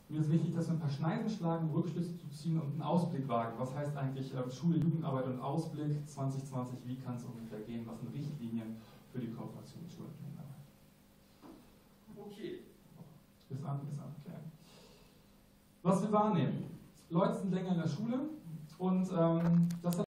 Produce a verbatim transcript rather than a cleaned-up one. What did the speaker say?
Mir ist wichtig, dass wir ein paar Schneiden schlagen, Rückschlüsse zu ziehen und einen Ausblick wagen. Was heißt eigentlich äh, Schule, Jugendarbeit und Ausblick zwanzig zwanzig? Wie kann es ungefähr gehen? Was sind Richtlinien für die Kooperation mit Schule und Jugendarbeit? Okay. Bis an, bis an, okay. Was wir wahrnehmen. Leute sind länger in der Schule und ähm, das hat